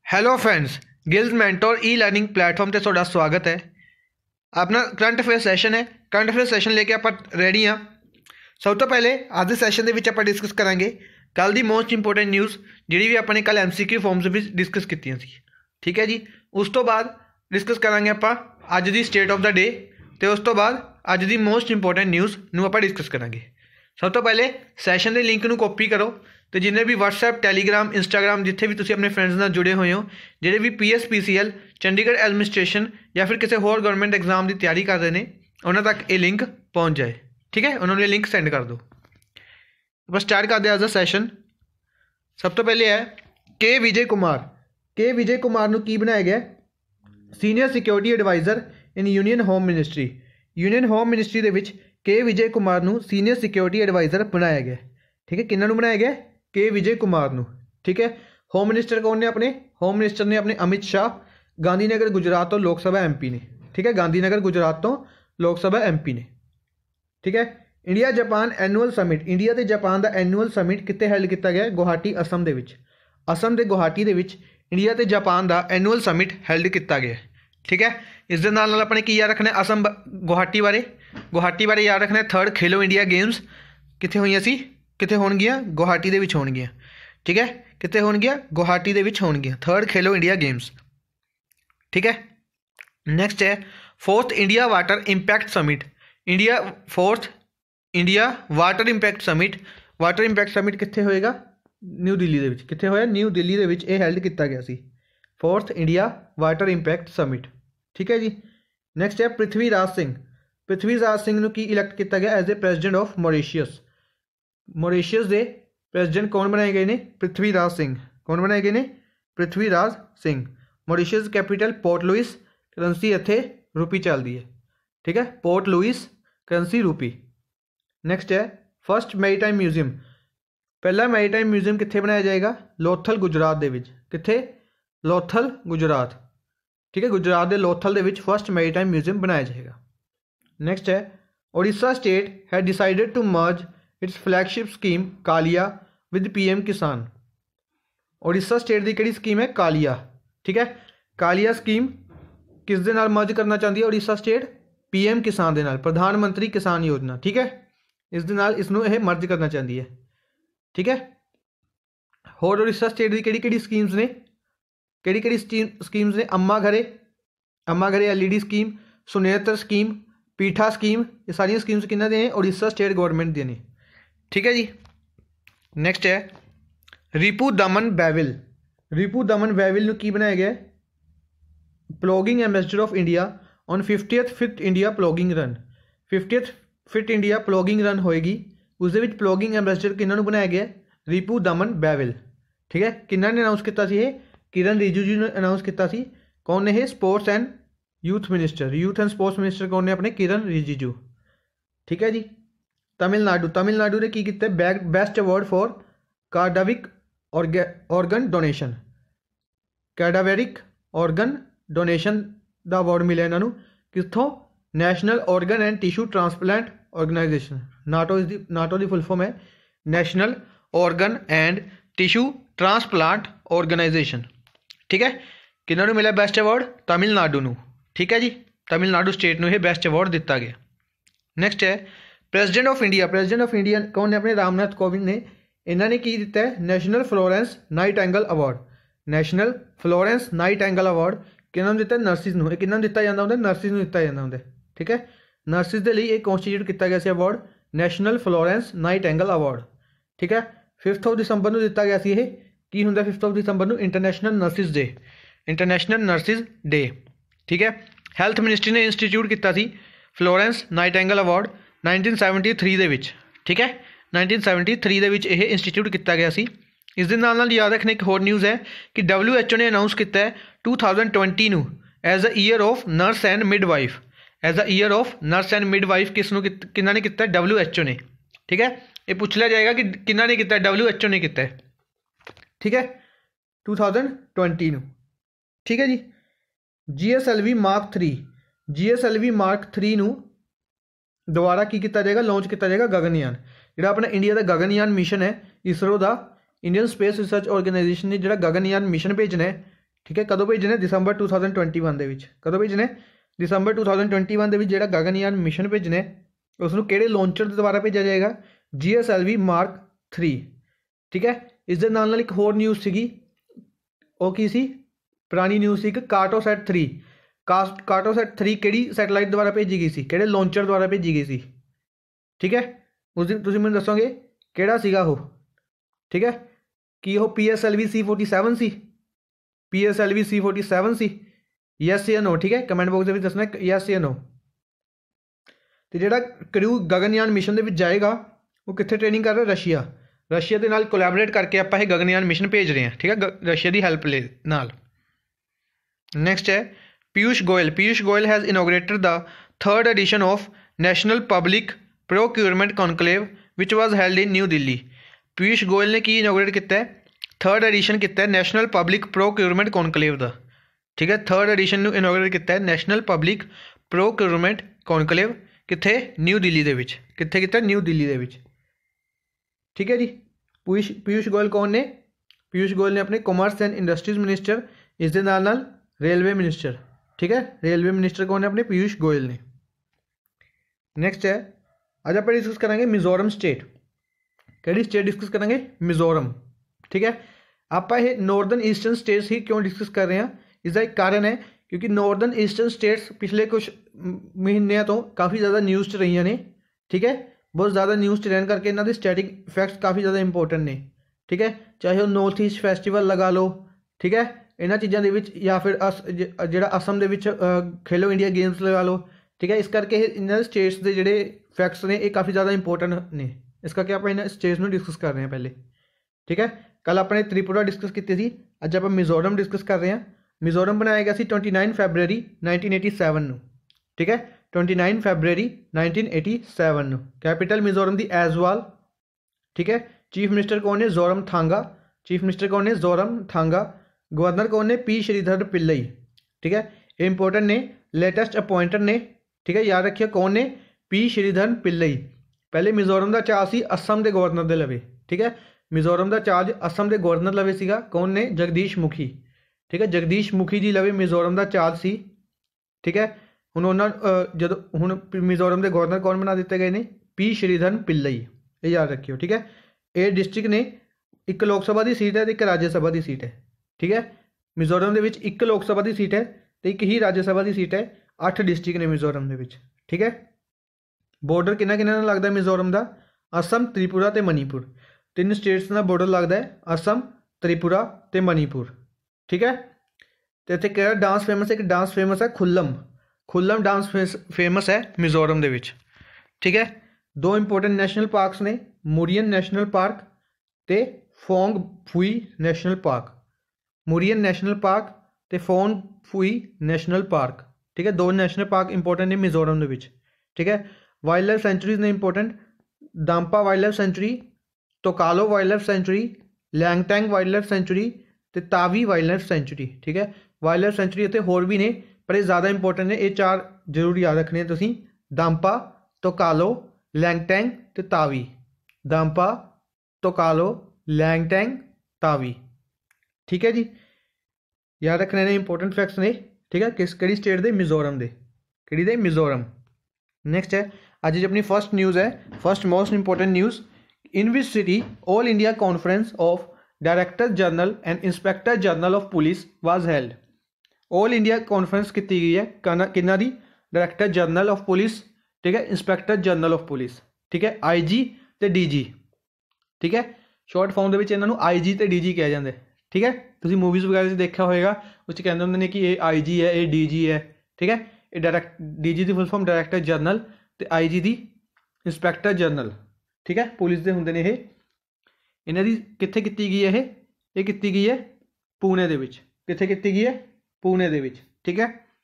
Hello friends, Guild Mentor e learning platform ਤੇ ਤੁਹਾਡਾ ਸਵਾਗਤ ਹੈ। ਆਪਣਾ ਕਰੰਟ ਅਫੇਅਰ ਸੈਸ਼ਨ ਹੈ। ਕਰੰਟ ਅਫੇਅਰ ਸੈਸ਼ਨ ਲੈ ਕੇ ਆਪਾਂ ਰੈਡੀ ਹਾਂ। ਸਭ ਤੋਂ ਪਹਿਲੇ ਅੱਜ ਦੇ ਸੈਸ਼ਨ ਦੇ ਵਿੱਚ ਆਪਾਂ ਡਿਸਕਸ ਕਰਾਂਗੇ ਕੱਲ ਦੀ ਮੋਸਟ ਇੰਪੋਰਟੈਂਟ ਨਿਊਜ਼ ਜਿਹੜੀ ਵੀ ਆਪਾਂ ਨੇ ਕੱਲ ਐਮਸੀਕਿਊ ਫਾਰਮਸ ਵਿੱਚ ਡਿਸਕਸ ਕੀਤੀਆਂ ਸੀ। ਠੀਕ ਹੈ ਜੀ। ਉਸ ਤੋਂ ਬਾਅਦ ਡਿਸਕਸ ਕਰਾਂਗੇ ਆਪਾਂ ਅੱਜ ਦੀ ਸਟੇਟ ਆਫ ਦਾ ਡੇ ਤੇ ਉਸ ਤੋਂ ਬਾਅਦ ਅੱਜ ਦੀ ਮੋਸਟ ਇੰਪੋਰਟੈਂਟ ਨਿਊਜ਼ ਨੂੰ ਆਪਾਂ ਡਿਸਕਸ ਕਰਾਂਗੇ। ਸਭ ਤੋਂ ਪਹਿਲੇ ਸੈਸ਼ਨ ਦੇ ਲਿੰਕ ਨੂੰ ਕਾਪੀ ਕਰੋ तो जिन्हें भी WhatsApp टैलीग्राम इंस्टाग्राम जिथे भी तुसीं अपने फ्रेंड्स नाल जुड़े हुए हो, जिहड़े भी PSPCL चंडीगढ़ एडमिनिस्ट्रेशन या फिर किसी होर गवर्नमेंट एग्जाम की तैयारी कर रहे हैं उन्होंने तक ये लिंक पहुँच जाए। ठीक है, उन्होंने लिंक सेंड कर दो। बस स्टार्ट करते हैं आज का सैशन। सब तो पहले है के विजय कुमार। के विजय कुमार नूं की बनाया गया senior security adviser in union home ministry. Union home ministry दे विच के विजय कुमार नूं सीनियर सिक्योरिटी एडवाइज़र बनाया गया। ठीक है, किन्हां नूं बनाया गया? के विजय कुमार नूं। ठीक है। होम मिनिस्टर कौन ने? अपने होम मिनिस्टर ने अपने अमित शाह, गांधीनगर गुजरात तो लोक सभा MP ने। ठीक है, गांधीनगर गुजरात तो लोक सभा MP ने। ठीक है। India Japan annual summit, India ते जापान का एनुअल समिट कित्थे हैल्ड किया गया? गुवाहाटी असम दे विच। असम के गुवाहाटी दे विच इंडिया ते जापान का एनुअल समिट हैल्ड किया गया। ठीक है। इस दे नाल अपने की याद रखना असम गुवाहाटी बारे याद रखना। थर्ड खेलो इंडिया गेम्स कित्थे होईयां सी? कित्थे होणगियां? गुवाहाटी दे विच होणगियां। ठीक है, कित्थे होणगियां? गुवाहाटी दे विच होणगियां। Third Khelo India games. ठीक है। नैक्सट है fourth India water impact summit. Fourth India water impact summit. Water impact summit कित्थे होएगा? न्यू दिल्ली दे विच। कित्थे होया? न्यू दिल्ली दे विच ये हैल्ड किया गया सी। Fourth India water impact summit. ठीक है जी। नैक्सट है पृथ्वीराज सिंह। पृथ्वीराज सिंह नूं की इलैक्ट किया गया as a president of Mauritius. Mauritius के प्रेजिडेंट कौन बनाए गए ने? पृथ्वीराज सिंह। कौन बनाए गए ने? Prithviraj Singh. Mauritius capital Port Louis, currency इत्थे रुपी चलती है। ठीक है, Port Louis currency rupee. Next है फर्स्ट मैरीटाइम म्यूजियम। पहला मैरीटाइम म्यूजियम कित्थे बनाया जाएगा? लोथल गुजरात दे विच। कित्थे? लोथल गुजरात। ठीक है, गुजरात के लोथल दे विच फर्स्ट मैरीटाइम म्यूजियम बनाया जाएगा। नैक्सट है ओडिशा स्टेट है decided to merge its flagship scheme Kalia with PM Kisan. Odisha state की किहड़ी स्कीम है? कालिया। ठीक है, कालिया स्कीम किस दे नाल मर्ज करना चाहती है ओडिशा स्टेट? PM किसान दे नाल, प्रधानमंत्री किसान योजना। ठीक है, इस दे नाल इसनूं यह मर्ज करना चाहती है। ठीक है। होर ओडिशा स्टेट की किहड़ी स्कीम्स ने? किहड़ी स्कीम्स ने? Ama Ghare LED scheme, Sunetra scheme, Pitha scheme, ये सारिया स्कीम्स किन्हां दे ने? ओडिशा स्टेट गवर्नमेंट दी ने। ठीक है जी। नैक्सट है रिपू दमन बैविल। रिपू दमन बैविल नूं की बनाया गया? Plogging ambassador of India on 50th fit India plogging run. 50th fit India plogging run होएगी, उस दे विच प्लॉगिंग एम्बेसडर किन्हां नूं बनाया गया? रिपू दमन बैविल। ठीक है, किन्हां ने अनाउंस किया सी? किरण रिजिजू ने अनाउंस किया सी। कौन ने? Sports and youth minister, youth and sports minister कौन ने? अपने किरण रिजिजू। ठीक है जी। तमिलनाडु ने की किया? Best award for cadaveric organ donation. Cadaveric organ donation का अवार्ड मिले इन्हों कितों? National organ and tissue transplant organisation. NOTTO की फुल फॉर्म है national organ and tissue transplant organisation. ठीक है, किन्होंने मिला बेस्ट अवार्ड? तमिलनाडु नूं। ठीक है जी, तमिलनाडु स्टेट नूं यह बेस्ट अवार्ड दिता गया। नैक्सट है president of India. President of India कौन ने? अपने रामनाथ कोविंद ने। इन्होंने की दिता है? National Florence Nightingale award. National Florence Nightingale award किन्होंने दिता? नर्सिस नूं। किन्हों दिता जाता होंगे? नर्सिस नूं दिता जाता होंगे। ठीक है, नर्सिस के लिए कॉन्स्टिट्यूट किया गया award national Florence Nightingale award. ठीक है, 5 दिसंबर को दिता गया सी। यह की होंगे 5 दिसंबर को? International nurses day. International nurses day. ठीक है, हैल्थ मिनिस्ट्री ने इंस्टीट्यूट किया सी फ्लोरेंस नाइटिंगेल अवार्ड 1973 दे विच। ठीक है, 1973 दे विच यह इंस्टीट्यूट किया गया सी। इस दे नाल याद रखने एक होर न्यूज़ है कि WHO ने अनाउंस किया है 2020 नूं as a year of nurse and midwife. As a year of nurse and midwife किसनूं किन्हां ने किया? WHO ने। ठीक है, ये पूछ लिया जाएगा कि किन्हां ने किया? WHO ने किया। ठीक है, 2020 नूं। ठीक है जी। GSLV Mark 3। GSLV Mark 3 नूं दोबारा की किया जाएगा? लॉन्च किया जाएगा गगनयान। जो अपना इंडिया का गगनयान मिशन है इसरो का, इंडियन स्पेस रिसर्च ऑर्गेनाइजेशन ने जो गगनयान मिशन भेजना है ठीक है, कदों भेजने दिसंबर 2021 ਦੇ ਵਿੱਚ। कदों भेजने दिसंबर 2021 ਦੇ ਵਿੱਚ ਜਿਹੜਾ ਗਗਨਯਾਨ ਮਿਸ਼ਨ ਭੇਜਣੇ ਉਸ ਨੂੰ ਕਿਹੜੇ ਲਾਂਚਰ ਦੇ ਦੁਆਰਾ ਭੇਜਿਆ ਜਾਏਗਾ? GSLV Mark 3। ठीक है, ਇਸ ਦੇ ਨਾਲ ਇੱਕ ਹੋਰ ਨਿਊਜ਼ ਸੀਗੀ, ਉਹ ਕੀ ਸੀ? ਪੁਰਾਣੀ ਨਿਊਜ਼ ਸੀ ਇੱਕ ਕਾਰਟੋਸੈਟ 3। ਕਾਰਟੋਸੈਟ 3 ਕਿਹੜੀ ਸੈਟੇਲਾਈਟ ਦੁਆਰਾ ਭੇਜੀ ਗਈ ਸੀ, ਕਿਹੜੇ ਲਾਂਚਰ ਦੁਆਰਾ ਭੇਜੀ ਗਈ ਸੀ? ठीक है, ਉਸ ਦਿਨ ਤੁਸੀਂ ਮੈਨੂੰ ਦੱਸੋਗੇ ਕਿਹੜਾ ਸੀਗਾ ਉਹ। ठीक है, ਕੀ ਉਹ PSLV C47 ਸੀ? PSLV C47 ਸੀ? ਯੈਸ ਜਾਂ ਨੋ? ਠੀਕ ਹੈ, ਕਮੈਂਟ ਬਾਕਸ ਦੇ ਵਿੱਚ ਦੱਸਣਾ ਯੈਸ ਜਾਂ ਨੋ। ਤੇ ਜਿਹੜਾ ਕਰੂ ਗਗਨਯਾਨ ਮਿਸ਼ਨ ਦੇ ਵਿੱਚ ਜਾਏਗਾ ਉਹ ਕਿੱਥੇ ਟ੍ਰੇਨਿੰਗ ਕਰ ਰਿਹਾ? ਰਸ਼ੀਆ। ਰਸ਼ੀਆ ਦੇ ਨਾਲ ਕੋਲੈਬੋਰੇਟ ਕਰਕੇ ਆਪਾਂ ਇਹ ਗਗਨਯਾਨ ਮਿਸ਼ਨ ਭੇਜ ਰਹੇ ਹਾਂ। ਠੀਕ ਹੈ, ਰਸ਼ੀਆ ਦੀ ਹੈਲਪ ਲੈ ਨਾਲ। ਨੈਕਸਟ ਹੈ Piyush Goyal. Piyush Goyal has inaugurated the 3rd edition of national public procurement conclave which was held in New Delhi. Piyush Goyal ਨੇ ਕੀ ਇਨੋਗਰੇਟ ਕੀਤਾ ਹੈ? 3rd ਐਡੀਸ਼ਨ ਕੀਤਾ ਹੈ ਨੈਸ਼ਨਲ ਪਬਲਿਕ ਪ੍ਰੋਕਿਊਰਮੈਂਟ ਕੌਨਕਲੇਵ ਦਾ। ਠੀਕ ਹੈ, 3rd ਐਡੀਸ਼ਨ ਨੂੰ ਇਨੋਗਰੇਟ ਕੀਤਾ ਹੈ ਨੈਸ਼ਨਲ ਪਬਲਿਕ ਪ੍ਰੋਕਿਊਰਮੈਂਟ ਕੌਨਕਲੇਵ। ਕਿੱਥੇ? ਨਿਊ ਦਿੱਲੀ ਦੇ ਵਿੱਚ। ਕਿੱਥੇ ਕੀਤਾ? ਨਿਊ ਦਿੱਲੀ ਦੇ ਵਿੱਚ। ਠੀਕ ਹੈ ਜੀ। ਪੀਯੂਸ਼ ਗੋਇਲ ਕੌਣ ਨੇ? ਪੀਯੂਸ਼ ਗੋਇਲ ਨੇ ਆਪਣੇ ਕਾਮਰਸ ਐਂਡ ਇੰਡਸਟਰੀਜ਼ ਮਿਨਿਸਟਰ, ਇਸ ਦੇ ਨਾਲ ਰੇਲਵੇ ਮਿਨਿਸਟਰ। ਠੀਕ ਹੈ, ਰੇਲਵੇ ਮਿਨਿਸਟਰ ਕੌਣ ਨੇ? ਆਪਣੇ ਪੀਯੂਸ਼ ਗੋਇਲ ਨੇ। ਨੈਕਸਟ ਹੈ ਅੱਜ ਆਪਾਂ ਡਿਸਕਸ ਕਰਾਂਗੇ ਮਿਜ਼ੋਰਮ ਸਟੇਟ। ਕਿਹੜੀ ਸਟੇਟ ਡਿਸਕਸ ਕਰਾਂਗੇ? ਮਿਜ਼ੋਰਮ। ਠੀਕ ਹੈ, ਆਪਾਂ ਇਹ ਨੌਰਦਰਨ ਈਸਟਰਨ ਸਟੇਟਸ ਹੀ ਕਿਉਂ ਡਿਸਕਸ ਕਰ ਰਹੇ ਹਾਂ? ਇਸਦਾ ਇੱਕ ਕਾਰਨ ਹੈ ਕਿਉਂਕਿ ਨੌਰਦਰਨ ਈਸਟਰਨ ਸਟੇਟਸ ਪਿਛਲੇ ਕੁਛ ਮਹੀਨਿਆਂ ਤੋਂ ਕਾਫੀ ਜ਼ਿਆਦਾ ਨਿਊਜ਼ 'ਚ ਰਹੀਆਂ ਨੇ। ਠੀਕ ਹੈ, ਬਹੁਤ ਜ਼ਿਆਦਾ ਨਿਊਜ਼ 'ਚ ਰਹਿਣ ਕਰਕੇ ਇਹਨਾਂ ਦੇ ਸਟੈਟਿਕ ਇਫੈਕਟਸ ਕਾਫੀ ਜ਼ਿਆਦਾ ਇੰਪੋਰਟੈਂਟ ਨੇ। ਠੀਕ ਹੈ, ਚਾਹੇ ਉਹ ਨੌਰਥ ਈਸਟ ਫੈਸਟੀਵਲ ਲਗਾ ਲਓ। ਠੀਕ ਹੈ, ਇਹਨਾਂ ਚੀਜ਼ਾਂ ਦੇ ਵਿੱਚ, ਜਾਂ ਫਿਰ ਜਿਹੜਾ ਅਸਮ ਦੇ ਵਿੱਚ ਖੇਲੋ ਇੰਡੀਆ ਗੇਮਸ ਲਗਾ ਲਓ। ਠੀਕ ਹੈ, ਇਸ ਕਰਕੇ ਇਹਨਾਂ ਦੇ ਸਟੇਟਸ ਦੇ ਜਿਹੜੇ ਫੈਕਟਸ ਨੇ ਇਹ ਕਾਫੀ ਜ਼ਿਆਦਾ ਇੰਪੋਰਟੈਂਟ ਨੇ। ਇਸ ਕਰਕੇ ਆਪਾਂ ਇਹਨਾਂ ਸਟੇਟਸ ਨੂੰ ਡਿਸਕਸ ਕਰ ਰਹੇ ਹਾਂ ਪਹਿਲੇ। ਠੀਕ ਹੈ, ਕੱਲ੍ਹ ਆਪਣੇ ਤ੍ਰਿਪੁਰਾ ਡਿਸਕਸ ਕੀਤੀ ਸੀ, ਅੱਜ ਆਪਾਂ ਮਿਜ਼ੋਰਮ ਡਿਸਕਸ ਕਰ ਰਹੇ ਹਾਂ। ਮਿਜ਼ੋਰਮ ਬਣਾਇਆ ਗਿਆ ਸੀ 29 ਫੈਬਰਰੀ 1987 ਨੂੰ। ਠੀਕ ਹੈ, 29 ਫੈਬਰਰੀ 1987 ਨੂੰ। ਕੈਪੀਟਲ ਮਿਜ਼ੋਰਮ ਦੀ ਐਜ਼ਵਾਲ। ਠੀਕ ਹੈ, ਚੀਫ ਮਿਨਿਸਟਰ ਕੌਣ ਨੇ? ਜ਼ੋਰਮ ਥਾਂਗਾ। ਚੀਫ ਮਿਨਿਸਟਰ ਕੌਣ ਨੇ? ਜ਼ੋਰਮ ਥਾਂਗਾ। ਗਵਰਨਰ ਕੌਣ ਨੇ? ਪੀ ਸ਼੍ਰੀਧਰ ਪਿੱਲਈ। ਠੀਕ ਹੈ, ਇਹ ਇੰਪੋਰਟੈਂਟ ਨੇ, ਲੇਟੈਸਟ ਅਪੋਇੰਟਡ ਨੇ। ਠੀਕ ਹੈ, ਯਾਦ ਰੱਖਿਓ ਕੌਣ ਨੇ? ਪੀ ਸ਼੍ਰੀਧਰ ਪਿੱਲਈ। ਪਹਿਲੇ ਮਿਜ਼ੋਰਮ ਦਾ ਚਾਰਜ ਸੀ ਅਸਮ ਦੇ ਗਵਰਨਰ ਦੇ ਲਵੇ। ਠੀਕ ਹੈ, ਮਿਜ਼ੋਰਮ ਦਾ ਚਾਰਜ ਅਸਮ ਦੇ ਗਵਰਨਰ ਲਵੇ ਸੀਗਾ। ਕੌਣ ਨੇ? ਜਗਦੀਸ਼ ਮੁਖੀ। ਠੀਕ ਹੈ, ਜਗਦੀਸ਼ ਮੁਖੀ ਜੀ ਲਵੇ ਮਿਜ਼ੋਰਮ ਦਾ ਚਾਰਜ ਸੀ। ਠੀਕ ਹੈ, ਹੁਣ ਮਿਜ਼ੋਰਮ ਦੇ ਗਵਰਨਰ ਕੌਣ ਬਣਾ ਦਿੱਤੇ ਗਏ ਨੇ? ਪੀ ਸ਼੍ਰੀਧਰ ਪਿੱਲਈ। ਇਹ ਯਾਦ ਰੱਖਿਓ। ਠੀਕ ਹੈ, ਇਹ ਡਿਸਟ੍ਰਿਕਟ ਨੇ, ਇੱਕ ਲੋਕ ਸਭਾ ਦੀ ਸੀਟ ਹੈ ਅਤੇ ਇੱਕ ਰਾਜ ਸਭਾ ਦੀ ਸੀਟ ਹੈ। ਠੀਕ ਹੈ, ਮਿਜ਼ੋਰਮ ਦੇ ਵਿੱਚ ਇੱਕ ਲੋਕ ਸਭਾ ਦੀ ਸੀਟ ਹੈ ਅਤੇ ਇੱਕ ਹੀ ਰਾਜ ਸਭਾ ਦੀ ਸੀਟ ਹੈ। 8 ਡਿਸਟ੍ਰਿਕਟ ਨੇ ਮਿਜ਼ੋਰਮ ਦੇ ਵਿੱਚ। ਠੀਕ ਹੈ, ਬਾਰਡਰ ਕਿੰਨਾ ਨਾਲ ਲੱਗਦਾ ਮਿਜ਼ੋਰਮ ਦਾ? ਅਸਮ, ਤ੍ਰਿਪੁਰਾ ਅਤੇ ਮਨੀਪੁਰ। 3 ਸਟੇਟਸ ਦਾ ਬਾਰਡਰ ਲੱਗਦਾ ਹੈ, ਅਸਮ, ਤ੍ਰਿਪੁਰਾ ਅਤੇ ਮਨੀਪੁਰ। ਠੀਕ ਹੈ, ਅਤੇ ਇੱਥੇ ਕਿਹੜਾ ਡਾਂਸ ਫੇਮਸ ਹੈ? ਇੱਕ ਡਾਂਸ ਫੇਮਸ ਹੈ ਖੁੱਲਮ। ਖੁੱਲਮ ਡਾਂਸ ਫੇਮਸ ਹੈ ਮਿਜ਼ੋਰਮ ਦੇ ਵਿੱਚ। ਠੀਕ ਹੈ, 2 ਇੰਪੋਰਟੈਂਟ ਨੈਸ਼ਨਲ ਪਾਰਕਸ ਨੇ, ਮੁਰੀਅਨ ਨੈਸ਼ਨਲ ਪਾਰਕ ਅਤੇ Phawngpui national park. Murlen national park ਅਤੇ ਫੋਂਗ ਫੂਈ ਨੈਸ਼ਨਲ ਪਾਰਕ। ਠੀਕ ਹੈ, 2 ਨੈਸ਼ਨਲ ਪਾਰਕ ਇੰਪੋਰਟੈਂਟ ਨੇ ਮਿਜ਼ੋਰਮ ਦੇ ਵਿੱਚ। ਠੀਕ ਹੈ, ਵਾਈਲਡ ਲਾਈਫ ਸੈਂਚੁਰੀਜ਼ ਨੇ important, Dampa wildlife sanctuary, Tokalo wildlife sanctuary, Lengteng wildlife sanctuary ਅਤੇ ਤਾਵੀ ਵਾਈਲਡ ਲਾਈਫ ਸੈਂਚੁਰੀ। ਠੀਕ ਹੈ, ਵਾਈਲਡ ਲਾਈਫ ਸੈਂਚੁਰੀ ਅਤੇ ਹੋਰ ਵੀ ਨੇ, ਪਰ ਇਹ ਜ਼ਿਆਦਾ ਇੰਪੋਰਟੈਂਟ ਨੇ। ਇਹ 4 ਜ਼ਰੂਰ ਯਾਦ ਰੱਖਣੇ ਤੁਸੀਂ, ਦਾਂਪਾ, ਤੋਕਾਲੋ, ਲੈਂਗਟੈਂਗ ਅਤੇ ਤਾਵੀ। ਦਾਂਪਾ, ਤੋਕਾਲੋ, ਲੈਂਗਟੈਂਗ, ਤਾਵੀ। ਠੀਕ ਹੈ ਜੀ, ਯਾਦ ਰੱਖਣੇ ਨੇ, ਇੰਪੋਰਟੈਂਟ ਫੈਕਟਸ ਨੇ। ਠੀਕ ਹੈ, ਕਿਹੜੀ ਸਟੇਟ ਦੇ? ਮਿਜ਼ੋਰਮ ਦੇ। ਕਿਹੜੀ ਦੇ? ਮਿਜ਼ੋਰਮ। ਨੈਕਸਟ ਹੈ ਅੱਜ ਦੀ ਆਪਣੀ ਫਸਟ ਨਿਊਜ਼ ਹੈ, first most important news. In which city all India conference of director general and inspector general of police was held. All India conference ਕੀਤੀ ਗਈ ਹੈ ਕਿਹਨਾਂ ਦੀ? Director general of police. ਠੀਕ ਹੈ, ਇੰਸਪੈਕਟਰ ਜਨਰਲ ਆਫ ਪੁਲਿਸ। ਠੀਕ ਹੈ, IG ਅਤੇ DG। ਠੀਕ ਹੈ, ਸ਼ਾਰਟ ਫਾਰਮ ਦੇ ਵਿੱਚ ਇਹਨਾਂ ਨੂੰ IG ਅਤੇ DG ਕਿਹਾ ਜਾਂਦਾ। ਠੀਕ ਹੈ, ਤੁਸੀਂ ਮੂਵੀਜ਼ ਵਗੈਰਾ 'ਚ ਦੇਖਿਆ ਹੋਏਗਾ, ਉਸ 'ਚ ਕਹਿੰਦੇ ਹੁੰਦੇ ਨੇ ਕਿ ਇਹ IG ਹੈ, ਇਹ DG ਹੈ। ਠੀਕ ਹੈ, ਇਹ DG ਦੀ ਫੁੱਲ ਫਾਰਮ ਡਾਇਰੈਕਟਰ ਜਨਰਲ ਅਤੇ IG ਦੀ ਇੰਸਪੈਕਟਰ ਜਨਰਲ। ਠੀਕ ਹੈ, ਪੁਲਿਸ ਦੇ ਹੁੰਦੇ ਨੇ ਇਹ। ਇਹਨਾਂ ਦੀ ਕਿੱਥੇ ਕੀਤੀ ਗਈ ਹੈ? ਇਹ ਕੀਤੀ ਗਈ ਹੈ ਪੂਨੇ ਦੇ ਵਿੱਚ। ਕਿੱਥੇ ਕੀਤੀ ਗਈ ਹੈ? ਪੂਨੇ ਦੇ ਵਿੱਚ। ਠੀਕ ਹੈ,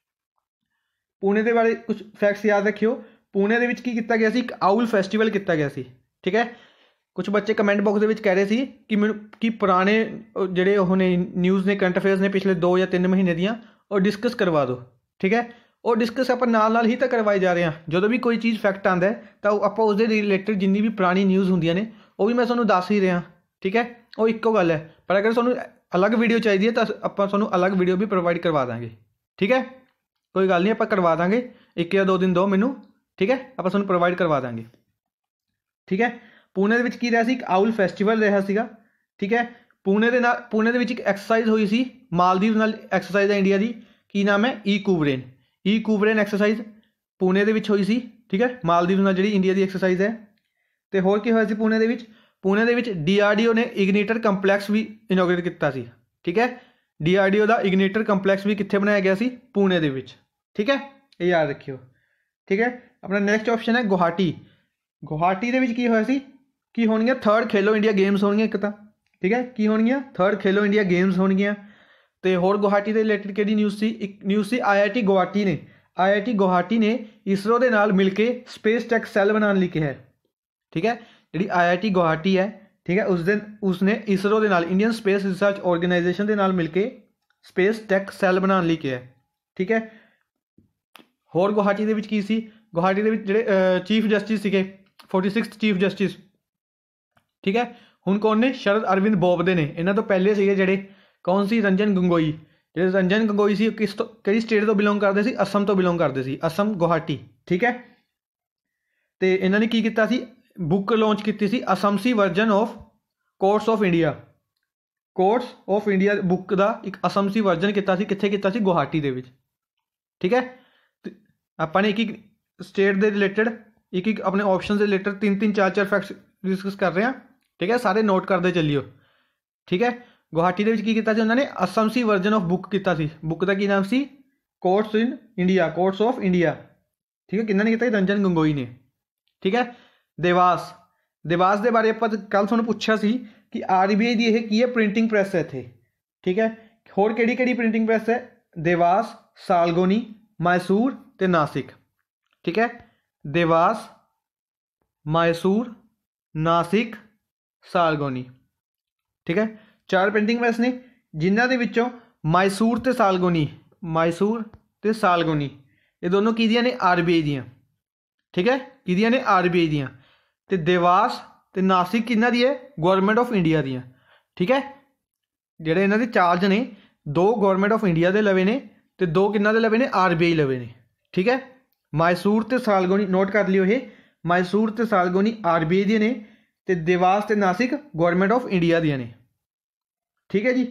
ਪੂਨੇ ਦੇ ਬਾਰੇ ਕੁਝ ਫੈਕਟਸ ਯਾਦ ਰੱਖਿਓ। ਪੂਨੇ ਦੇ ਵਿੱਚ ਕੀ ਕੀਤਾ ਗਿਆ ਸੀ? ਇੱਕ ਆਊਲ ਫੈਸਟੀਵਲ ਕੀਤਾ ਗਿਆ ਸੀ। ਠੀਕ ਹੈ, ਕੁਝ ਬੱਚੇ ਕਮੈਂਟ ਬਾਕਸ ਦੇ ਵਿੱਚ ਕਹਿ ਰਹੇ ਸੀ ਕਿ ਪੁਰਾਣੇ ਜਿਹੜੇ ਉਹ ਨੇ ਨਿਊਜ਼ ਨੇ, ਕਰੰਟ ਅਫੇਅਰਸ ਨੇ ਪਿਛਲੇ 2 ਜਾਂ 3 ਮਹੀਨੇ ਦੀਆਂ, ਉਹ ਡਿਸਕਸ ਕਰਵਾ ਦਿਓ। ਠੀਕ ਹੈ, ਉਹ ਡਿਸਕਸ ਆਪਾਂ ਨਾਲ ਹੀ ਤਾਂ ਕਰਵਾਏ ਜਾ ਰਹੇ ਹਾਂ। ਜਦੋਂ ਵੀ ਕੋਈ ਚੀਜ਼ ਫੈਕਟ ਆਉਂਦਾ ਤਾਂ ਆਪਾਂ ਉਸਦੇ ਰਿਲੇਟਿਡ ਜਿੰਨੀ ਵੀ ਪੁਰਾਣੀ ਨਿਊਜ਼ ਹੁੰਦੀਆਂ ਨੇ ਉਹ ਵੀ ਮੈਂ ਤੁਹਾਨੂੰ ਦੱਸ ਹੀ ਰਿਹਾ। ਠੀਕ ਹੈ, ਉਹ ਇੱਕੋ ਗੱਲ ਹੈ। ਪਰ ਅਗਰ ਤੁਹਾਨੂੰ अलग वीडियो चाहिए तो ਆਪਾਂ ਤੁਹਾਨੂੰ अलग वीडियो भी प्रोवाइड करवा देंगे। ठीक है, कोई गल नहीं, ਆਪਾਂ करवा देंगे, 1 या 2 दिन दो मैनू। ठीक है, ਆਪਾਂ ਤੁਹਾਨੂੰ प्रोवाइड करवा देंगे। ठीक है, पुणे ਦੇ ਵਿੱਚ ਕੀ ਰਿਹਾ ਸੀ, ਇੱਕ ਆਊਲ ਫੈਸਟੀਵਲ ਰਿਹਾ ਸੀਗਾ। ठीक है, पुणे ਦੇ ਵਿੱਚ ਇੱਕ ਐਕਸਰਸਾਈਜ਼ ਹੋਈ ਸੀ ਮਾਲਦੀਵ ਨਾਲ, ਐਕਸਰਸਾਈਜ਼ ਹੈ ਇੰਡੀਆ ਦੀ, ਕੀ ਨਾਮ ਹੈ, ਈ ਕੂਬਰੇਨ ਐਕਸਰਸਾਈਜ਼ पुणे ਦੇ ਵਿੱਚ ਹੋਈ ਸੀ। ठीक है, ਮਾਲਦੀਵ ਨਾਲ ਜਿਹੜੀ ਇੰਡੀਆ ਦੀ ਐਕਸਰਸਾਈਜ਼ ਹੈ। ਤੇ ਹੋਰ ਕੀ ਹੋਇਆ ਸੀ पुणे ਦੇ ਵਿੱਚ, पुणे ਦੇ ਵਿੱਚ DRDO ਨੇ ਇਗਨੀਟਰ ਕੰਪਲੈਕਸ ਵੀ ਇਨੋਗਰੇਟ ਕੀਤਾ ਸੀ। ठीक है, DRDO ਦਾ ਇਗਨੀਟਰ ਕੰਪਲੈਕਸ ਵੀ ਕਿੱਥੇ ਬਣਾਇਆ ਗਿਆ ਸੀ, पुणे ਦੇ ਵਿੱਚ। ठीक है, ਇਹ ਯਾਦ ਰੱਖਿਓ। ठीक है, ਆਪਣਾ ਨੈਕਸਟ ਆਪਸ਼ਨ ਹੈ ਗੁਹਾਟੀ। ਗੁਹਾਟੀ ਦੇ ਵਿੱਚ ਕੀ ਹੋਇਆ ਸੀ, ਕੀ ਹੋਣਗੀਆਂ 3rd ਖੇਲੋ ਇੰਡੀਆ ਗੇਮਸ ਹੋਣਗੀਆਂ ਇੱਕ ਤਾਂ। ਠੀਕ ਹੈ, ਕੀ ਹੋਣਗੀਆਂ 3rd ਖੇਲੋ ਇੰਡੀਆ ਗੇਮਸ ਹੋਣਗੀਆਂ। ਤੇ ਹੋਰ ਗੁਹਾਟੀ ਦੇ ਰਿਲੇਟਡ ਕਿਹੜੀ ਨਿਊਜ਼ ਸੀ, ਇੱਕ ਨਿਊਜ਼ ਸੀ IIT ਗੁਹਾਟੀ ਨੇ ਇਸਰੋ ਦੇ ਨਾਲ ਮਿਲ ਕੇ ਸਪੇਸ ਟੈਕ ਸੈੱਲ ਬਣਾਉਣ ਲਈ ਕਿਹਾ ਹੈ। ਠੀਕ ਹੈ, ਜਿਹੜੀ IIT ਗੁਹਾਟੀ ਹੈ, ਠੀਕ ਹੈ, ਉਸਨੇ ਇਸਰੋ ਦੇ ਨਾਲ, ਇੰਡੀਅਨ ਸਪੇਸ ਰਿਸਰਚ ਆਰਗੇਨਾਈਜੇਸ਼ਨ ਦੇ ਨਾਲ ਮਿਲ ਕੇ ਸਪੇਸ ਟੈਕ ਸੈੱਲ ਬਣਾਉਣ ਲਈ ਕਿਹਾ ਹੈ। ਠੀਕ ਹੈ, ਹੋਰ ਗੁਹਾਟੀ ਦੇ ਵਿੱਚ ਕੀ ਸੀ, ਗੁਹਾਟੀ ਦੇ ਵਿੱਚ ਜਿਹੜੇ ਚੀਫ ਜਸਟਿਸ ਸੀਗੇ 46th ਚੀਫ ਜਸਟਿਸ। ਠੀਕ ਹੈ, ਹੁਣ ਕੌਣ ਨੇ, ਸ਼ਰਦ ਅਰਵਿੰਦ ਬੋਬਦੇ ਨੇ। ਇਹਨਾਂ ਤੋਂ ਪਹਿਲੇ ਸੀਗੇ ਜਿਹੜੇ, ਕੌਣ ਸੀ, ਰੰਜਨ ਗਗੋਈ। ਜਿਹੜੇ ਰੰਜਨ ਗਗੋਈ ਸੀ ਕਿਹੜੀ ਸਟੇਟ ਤੋਂ ਬਿਲੋਂਗ ਕਰਦੇ ਸੀ, ਅਸਮ ਤੋਂ ਬਿਲੋਂਗ ਕਰਦੇ ਸੀ, ਅਸਮ ਗੁਹਾਟੀ। ਠੀਕ ਹੈ, ਤੇ ਇਹਨਾਂ ਨੇ ਕੀ ਕੀਤਾ ਸੀ, ਬੁੱਕ ਲਾਂਚ ਕੀਤੀ ਸੀ, Assamese version of courts of India book ਦਾ ਇੱਕ ਅਸਮਸੀ ਵਰਜਨ ਕੀਤਾ ਸੀ। ਕਿੱਥੇ ਕੀਤਾ ਸੀ, ਗੁਹਾਟੀ ਦੇ ਵਿੱਚ। ਠੀਕ ਹੈ, ਆਪਾਂ ਨੇ ਇੱਕ ਸਟੇਟ ਦੇ ਰਿਲੇਟਡ ਇੱਕ ਆਪਣੇ ਆਪਸ਼ਨ ਦੇ ਰਿਲੇਟਡ 3-3 4-4 ਫੈਕਟਸ ਡਿਸਕਸ ਕਰ ਰਹੇ ਹਾਂ। ਠੀਕ ਹੈ, ਸਾਰੇ ਨੋਟ ਕਰਦੇ ਚੱਲਿਓ। ਠੀਕ ਹੈ, ਗੁਹਾਟੀ ਦੇ ਵਿੱਚ ਕੀ ਕੀਤਾ ਸੀ ਉਹਨਾਂ ਨੇ, ਅਸਮਸੀ ਵਰਜਨ ਆਫ ਬੁੱਕ ਕੀਤਾ ਸੀ। ਬੁੱਕ ਦਾ ਕੀ ਨਾਮ ਸੀ, ਕੋਰਟਸ ਆਫ ਇੰਡੀਆ। ਠੀਕ ਹੈ, ਕਿਹਨਾਂ ਨੇ ਕੀਤਾ, ਰੰਜਨ ਗਗੋਈ ਨੇ। ਠੀਕ ਹੈ, ਦੇਵਾਸ ਦੇ ਬਾਰੇ ਆਪਾਂ ਕੱਲ੍ਹ ਤੁਹਾਨੂੰ ਪੁੱਛਿਆ ਸੀ ਕਿ RBI ਦੀ ਇਹ ਕੀ ਹੈ, ਪ੍ਰਿੰਟਿੰਗ ਪ੍ਰੈਸ ਹੈ ਇੱਥੇ। ਠੀਕ ਹੈ, ਹੋਰ ਕਿਹੜੀ ਪ੍ਰਿੰਟਿੰਗ ਪ੍ਰੈਸ ਹੈ, ਦੇਵਾਸ, ਸਾਲਗੋਨੀ, ਮੈਸੂਰ ਤੇ ਨਾਸਿਕ। ਠੀਕ ਹੈ, ਦੇਵਾਸ, ਮੈਸੂਰ, ਨਾਸਿਕ, ਸਾਲਗੋਨੀ। ਠੀਕ ਹੈ, 4 ਪ੍ਰਿੰਟਿੰਗ ਪ੍ਰੈਸ ਨੇ, ਜਿਨ੍ਹਾਂ ਦੇ ਵਿੱਚੋਂ ਮੈਸੂਰ ਤੇ ਸਾਲਗੋਨੀ ਇਹ ਦੋਨੋਂ ਕਿਹਦੀਆਂ ਨੇ, RBI ਦੀਆਂ। ਠੀਕ ਹੈ, ਕਿਹਦੀਆਂ ਨੇ, RBI ਦੀਆਂ। ਤੇ ਦੇਵਾਸ ਤੇ ਨਾਸਿਕ ਕਿਹਨਾਂ ਦੀ ਹੈ, ਗਵਰਨਮੈਂਟ ਆਫ ਇੰਡੀਆ ਦੀਆਂ। ਠੀਕ ਹੈ, ਜਿਹੜੇ ਇਹਨਾਂ ਦੇ ਚਾਰਜ ਨੇ, 2 ਗਵਰਨਮੈਂਟ ਆਫ ਇੰਡੀਆ ਦੇ ਲਵੇ ਨੇ ਤੇ 2 ਕਿਹਨਾਂ ਦੇ ਲਵੇ ਨੇ, RBI ਲਵੇ ਨੇ। ਠੀਕ ਹੈ, ਮੈਸੂਰ ਤੇ ਸਾਲਗੋਨੀ ਨੋਟ ਕਰ ਲਿਓ, ਇਹ ਮੈਸੂਰ ਤੇ ਸਾਲਗੋਨੀ RBI ਦੀਆਂ ਨੇ ਤੇ ਦੇਵਾਸ ਤੇ ਨਾਸਿਕ ਗਵਰਨਮੈਂਟ ਆਫ ਇੰਡੀਆ ਦੀਆਂ ਨੇ। ਠੀਕ ਹੈ ਜੀ,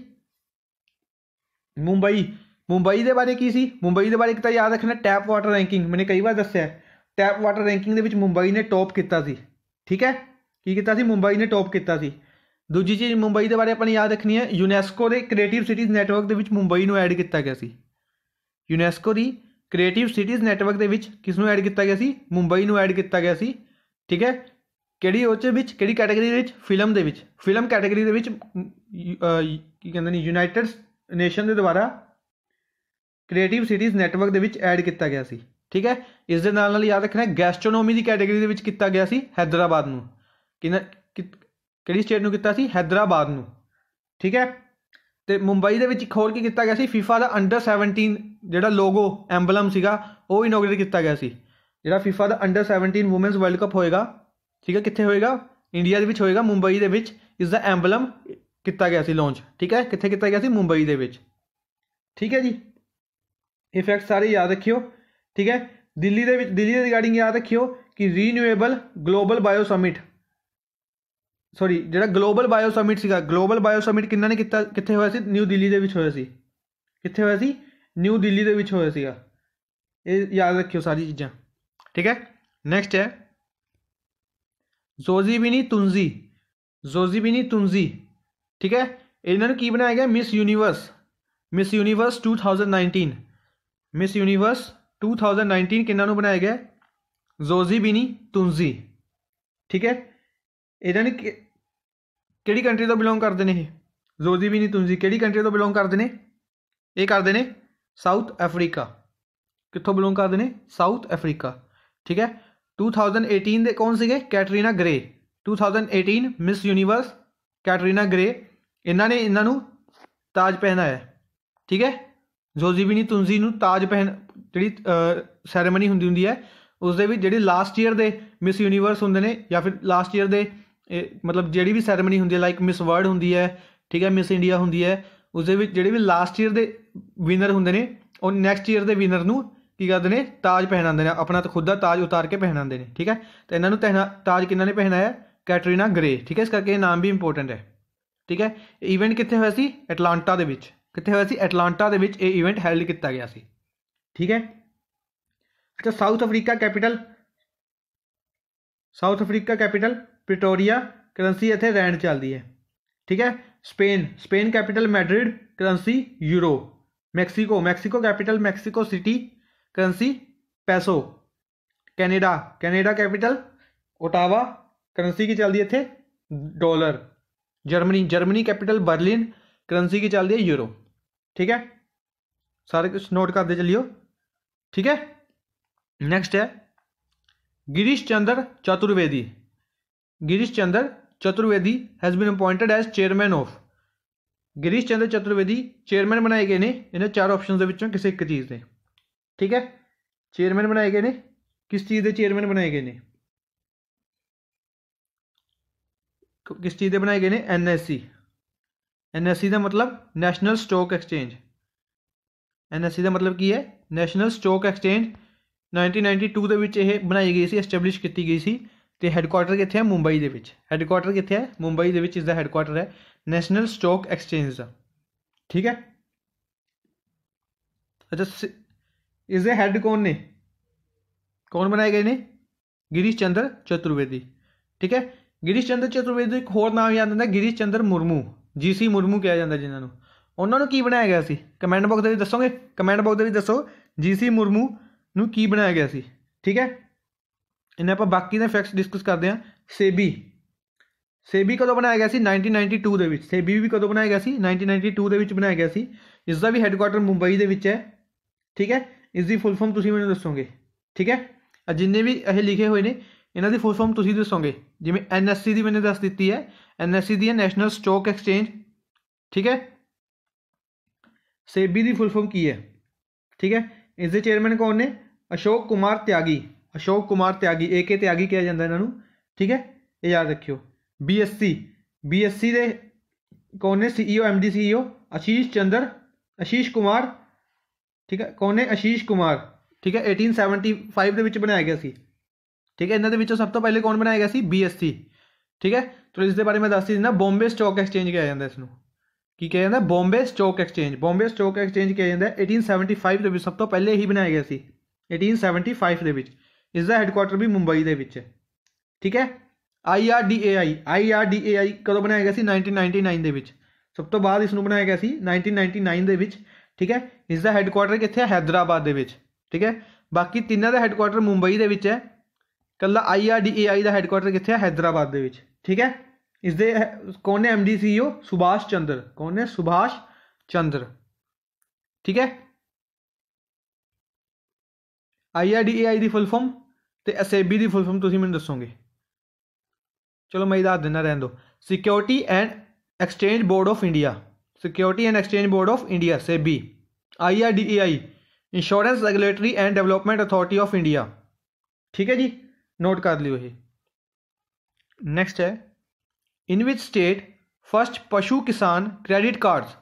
ਮੁੰਬਈ ਦੇ ਬਾਰੇ ਕੀ ਸੀ, ਮੁੰਬਈ ਦੇ ਬਾਰੇ ਇੱਕ ਤਾਂ ਯਾਦ ਰੱਖਣਾ, ਟੈਪ ਵਾਟਰ ਰੈਂਕਿੰਗ। ਮੈਨੇ ਕਈ ਵਾਰ ਦੱਸਿਆ, ਟੈਪ ਵਾਟਰ ਰੈਂਕਿੰਗ ਦੇ ਵਿੱਚ ਮੁੰਬਈ ਨੇ ਟੌਪ ਕੀਤਾ ਸੀ। ਠੀਕ ਹੈ, ਕੀ ਕੀਤਾ ਸੀ, ਮੁੰਬਈ ਨੇ ਟੌਪ ਕੀਤਾ ਸੀ। ਦੂਜੀ ਚੀਜ਼ ਮੁੰਬਈ ਦੇ ਬਾਰੇ ਆਪਾਂ ਨੇ ਯਾਦ ਰੱਖਣੀ ਹੈ, ਯੂਨੈਸਕੋ ਦੇ ਕ੍ਰੀਏਟਿਵ ਸਿਟੀਜ਼ ਨੈਟਵਰਕ ਦੇ ਵਿੱਚ ਮੁੰਬਈ ਨੂੰ ਐਡ ਕੀਤਾ ਗਿਆ ਸੀ। ਯੂਨੈਸਕੋ ਦੀ ਕ੍ਰੀਏਟਿਵ ਸਿਟੀਜ਼ ਨੈਟਵਰਕ ਦੇ ਵਿੱਚ ਕਿਸ ਨੂੰ ਐਡ ਕੀਤਾ ਗਿਆ ਸੀ, ਮੁੰਬਈ ਨੂੰ ਐਡ ਕੀਤਾ ਗਿਆ ਸੀ। ਠੀਕ ਹੈ, ਕਿਹੜੀ ਕੈਟਾਗਰੀ ਦੇ ਵਿੱਚ, ਫਿਲਮ ਕੈਟਾਗਰੀ ਦੇ ਵਿੱਚ ਕੀ ਕਹਿੰਦੇ ਨੇ, ਯੂਨਾਈਟਿਡ ਨੇਸ਼ਨ ਦੇ ਦੁਆਰਾ ਕ੍ਰੀਏਟਿਵ ਸਿਟੀਜ਼ ਨੈਟਵਰਕ ਦੇ ਵਿੱਚ ਐਡ ਕੀਤਾ ਗਿਆ ਸੀ। ਠੀਕ ਹੈ, ਇਸ ਦੇ ਨਾਲ ਯਾਦ ਰੱਖਣਾ, ਗੈਸਟ੍ਰੋਨੋਮੀ ਦੀ ਕੈਟਾਗਰੀ ਦੇ ਵਿੱਚ ਕੀਤਾ ਗਿਆ ਸੀ ਹੈਦਰਾਬਾਦ ਨੂੰ। ਕਿਹੜੀ ਸਟੇਟ ਨੂੰ ਕੀਤਾ ਸੀ, ਹੈਦਰਾਬਾਦ ਨੂੰ। ਠੀਕ ਹੈ, ਤੇ ਮੁੰਬਈ ਦੇ ਵਿੱਚ ਇੱਕ ਹੋਰ ਕੀ ਕੀਤਾ ਗਿਆ ਸੀ, FIFA ਦਾ under-17 ਜਿਹੜਾ ਲੋਗੋ ਐਂਬਲਮ ਸੀਗਾ ਉਹ ਇਨੋਗਰੇਟ ਕੀਤਾ ਗਿਆ ਸੀ। ਜਿਹੜਾ FIFA ਦਾ under-17 ਵੂਮੈਨਸ ਵਰਲਡ ਕੱਪ ਹੋਏਗਾ, ਠੀਕ ਹੈ, ਕਿੱਥੇ ਹੋਏਗਾ, ਇੰਡੀਆ ਦੇ ਵਿੱਚ ਹੋਏਗਾ, ਮੁੰਬਈ ਦੇ ਵਿੱਚ ਇਸ ਦਾ ਐਂਬਲਮ ਕੀਤਾ ਗਿਆ ਸੀ ਲਾਂਚ। ਠੀਕ ਹੈ, ਕਿੱਥੇ ਕੀਤਾ ਗਿਆ ਸੀ, ਮੁੰਬਈ ਦੇ ਵਿੱਚ। ਠੀਕ ਹੈ ਜੀ, ਇਹ ਫੈਕਟ ਸਾਰੇ ਯਾਦ ਰੱਖਿਓ। ਠੀਕ ਹੈ, ਦਿੱਲੀ ਦੇ ਰਿਗਾਰਡਿੰਗ ਯਾਦ ਰੱਖਿਓ ਕਿ ਰੀਨਿਊਏਬਲ ਗਲੋਬਲ ਬਾਇਓ ਸਮਿਟ ਸੀਗਾ, ਗਲੋਬਲ ਬਾਇਓ ਸਮਿਟ ਕਿਹਨਾਂ ਨੇ ਕੀਤਾ, ਕਿੱਥੇ ਹੋਇਆ ਸੀ, ਨਿਊ ਦਿੱਲੀ ਦੇ ਵਿੱਚ ਹੋਇਆ ਸੀ। ਕਿੱਥੇ ਹੋਇਆ ਸੀ, ਨਿਊ ਦਿੱਲੀ ਦੇ ਵਿੱਚ ਹੋਇਆ ਸੀਗਾ। ਇਹ ਯਾਦ ਰੱਖਿਓ ਸਾਰੀ ਚੀਜ਼ਾਂ। ਠੀਕ ਹੈ, ਨੈਕਸਟ ਹੈ ਜ਼ੋਜ਼ੀਬੀਨੀ ਤੁਨਜ਼ੀ। ਠੀਕ ਹੈ, ਇਹਨਾਂ ਨੂੰ ਕੀ ਬਣਾਇਆ ਗਿਆ, ਮਿਸ ਯੂਨੀਵਰਸ 2019 ਕਿਹਨਾਂ ਨੂੰ ਬਣਾਇਆ ਗਿਆ, ਜ਼ੋਜ਼ੀਬੀਨੀ ਤੁਨਜ਼ੀ। ਠੀਕ ਹੈ, ਇਹਨਾਂ ਨੇ ਕਿਹੜੀ ਕੰਟਰੀ ਤੋਂ ਬਿਲੋਂਗ ਕਰਦੇ ਨੇ, ਇਹ ਜ਼ੋਜ਼ੀਬੀਨੀ ਤੁਨਜ਼ੀ ਕਿਹੜੀ ਕੰਟਰੀ ਤੋਂ ਬਿਲੋਂਗ ਕਰਦੇ ਨੇ, ਇਹ ਕਰਦੇ ਨੇ ਸਾਊਥ ਅਫਰੀਕਾ। ਕਿੱਥੋਂ ਬਿਲੋਂਗ ਕਰਦੇ ਨੇ, ਸਾਊਥ ਅਫਰੀਕਾ। ਠੀਕ ਹੈ, 2018 ਦੇ ਕੌਣ ਸੀਗੇ, Catriona Gray. 2018 miss universe Catriona Gray, ਇਹਨਾਂ ਨੂੰ ਤਾਜ ਪਹਿਨਾਇਆ। ਠੀਕ ਹੈ, ਜ਼ੋਜ਼ੀਬੀਨੀ ਤੁਨਜ਼ੀ ਨੂੰ ਤਾਜ ਜਿਹੜੀ ਸੈਰੇਮਨੀ ਹੁੰਦੀ ਹੈ ਉਸ ਦੇ ਵਿੱਚ, ਜਿਹੜੇ ਲਾਸਟ ਈਅਰ ਦੇ ਮਿਸ ਯੂਨੀਵਰਸ ਹੁੰਦੇ ਨੇ ਜਾਂ ਫਿਰ ਲਾਸਟ ਈਅਰ ਦੇ ਮਤਲਬ ਜਿਹੜੀ ਵੀ ਸੈਰੇਮਨੀ ਹੁੰਦੀ ਹੈ, ਲਾਈਕ ਮਿਸ ਵਰਲਡ ਹੁੰਦੀ ਹੈ ठीक है मिस इंडिया होंगी है उस जोड़े भी लास्ट ईयर के विनर होंगे ने और नैक्सट ईयर के विनर नूं की करते हैं ताज पहनाते हैं अपना तो खुद का ताज उतार के पहनाते हैं ठीक है तो इन्होंने ताज किन्होंने पहनाया कैटरीना ग्रे ठीक है इस करके नाम भी इंपोर्टेंट है ठीक है इवेंट कितने होया सी एटलांटा दे विच कितने होया सी एटलांटा दे विच ये इवेंट हैल्ड किया गया सी ठीक है अच्छा South Africa capital Pretoria currency इत्थे रैंड चलती है ठीक है Spain capital Madrid currency euro Mexico capital Mexico City currency peso Canada capital Ottawa currency की चलती है इत्थे dollar Germany capital Berlin currency की चलती है यूरो ठीक है सारे कुछ नोट करते चलियो ठीक है नेक्स्ट है Girish Chandra Chaturvedi has been appointed as chairman of Girish Chandra Chaturvedi chairman बनाए गए ने इन्हें 4 ऑप्शन के विचों किसी एक चीज़ के ठीक है चेयरमैन बनाए गए ने किस चीज़ के चेयरमैन बनाए गए ने किस चीज़ के बनाए गए ने NSE का मतलब नैशनल स्टॉक एक्सचेंज NSE का मतलब की है नैशनल स्टॉक एक्सचेंज 1992 के विच यह बनाई गई सी एस्टैबलिश की गई सी ते हैडकुआटर कित्थे है मुंबई के विच हैडकुआटर कित्थे है मुंबई के विच इसका हैडकुआटर है नैशनल स्टॉक एक्सचेंज का ठीक है अच्छा इसके हैड कौन बनाए गए ने गिरीश चंद्र चतुर्वेदी ठीक है गिरीश चंद्र चतुर्वेदी एक होर नाम याद आता गिरीश चंद्र मुर्मू GC मुर्मू कहा जाता जिन्होंने उन्होंने की बनाया गया सी कमेंट बॉक्स में दसोगे कमेंट बॉक्स में दसो GC मुर्मू नूं की बनाया गया सी ठीक है इन्हें आप बाकी के फैक्ट्स डिस्कस करते हैं सेबी कदों बनाया गया सी 1992 के सेबी भी कदों बनाया गया सी 1992 के बनाया गया सी इसका भी हैडकुआटर मुंबई के है ठीक है इसकी फुल फॉर्म तुसीं मैनूं दसोगे ठीक है जिन्ने भी यह लिखे हुए हैं इन्हों की फुल फॉर्म तुसीं दसोगे जिवें NSE की मैंने दस दी है NSE दी है नैशनल स्टॉक एक्सचेंज ठीक है सेबी की फुल फॉर्म की है ठीक है इसके चेयरमैन कौन ने अशोक कुमार त्यागी AK त्यागी कहा जाता इन्हों ठीक है ये याद रखियो BSC दे कौन ने CEO MD CEO Ashish Kumar ठीक है कौन ने आशीष कुमार ठीक है 1875 के बनाया गया सी ठीक है इन्होंने सब तो पहले कौन बनाया गया सी BSC ठीक है तो इसके बारे में दस देना बॉम्बे स्टॉक एक्सचेंज कहा जाता इसनों की कहा जाता बॉम्बे स्टॉक एक्सचेंज कहा जाता 1875 के सब तो पहले ही बनाया गया सी 1875 के इसका हैडकुआटर भी मुंबई के विच है ठीक है IRDAI कदों बनाया गया सी 1999 के विच सब तो बाद इसनों बनाया गया सी 1999 के विच ठीक है इसका हैडकुआटर कित्थे है हैदराबाद के विच ठीक है बाकी तीनों का हैडकुआटर मुंबई के विच है कला IRDAI का हैडकुआटर कित्थे है हैदराबाद के विच ठीक है इसके कौन ने MD CEO सुभाष चंद्र ठीक है IRDAI की फुल फॉर्म तो सेबी की फुल फॉर्म तुसीं मैनूं दसोगे चलो मैं दस देना रहने दो security and exchange board of India SEBI IRDAI insurance regulatory and development authority of India ठीक है जी नोट कर लियो ये नेक्स्ट है इन which state first Pashu Kisan credit